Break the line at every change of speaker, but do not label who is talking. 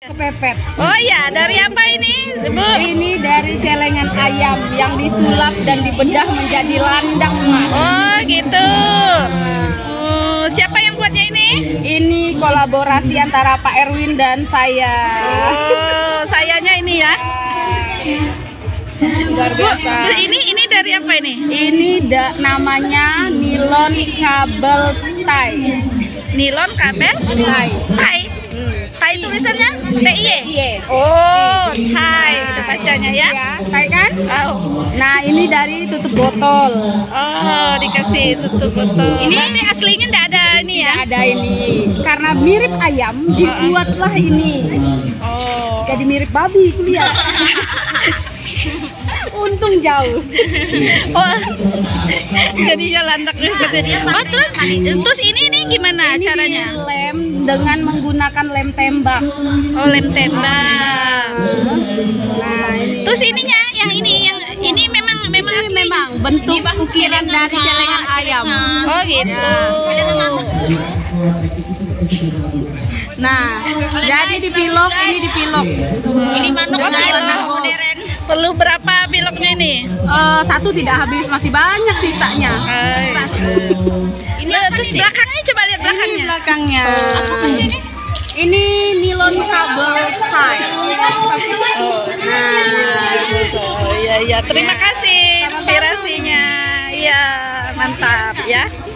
Kepepet.
Oh ya, dari apa ini, Bu?
Ini dari celengan ayam yang disulap dan dibedah menjadi landang emas.
Oh gitu. Siapa yang buatnya ini?
Ini kolaborasi antara Pak Erwin dan saya.
Oh, sayanya ini ya.
Luar
Bu,
biasa.
ini dari apa ini?
Ini namanya nilon kabel tie.
Nilon kabel
Tie.
tai. Tai tulisannya TIY.
Iya.
Oh, tai itu bacanya ya.
Ya, tie kan?
Oh.
Nah, ini dari tutup botol.
Oh, dikasih tutup botol. Ini berarti aslinya enggak ada ini ya?
Ada ini. Karena mirip ayam, dibuatlah ini.
Oh.
Jadi mirip babi, kuliah. Untung jauh.
Oh. Jadinya landak gitu. Oh, terus ini gimana caranya?
Lem dengan menggunakan lem tembak.
Oh, lem tembak.
Nah, ini.
Terus ininya yang ini memang asli.
Memang bentuk ukiran dari celengan ayam.
Oh, gitu.
Nah, jadi dipilok, ini dipilok.
Ini manuk modern. Perlu berapa piloknya ini?
Satu tidak habis, masih banyak sisanya.
Ini terus belakangnya, coba lihat
Ini
belakangnya.
belakangnya.
Apa ini?
Ini nilon kabel tie.
Oh iya, terima kasih inspirasinya. Iya, mantap ya.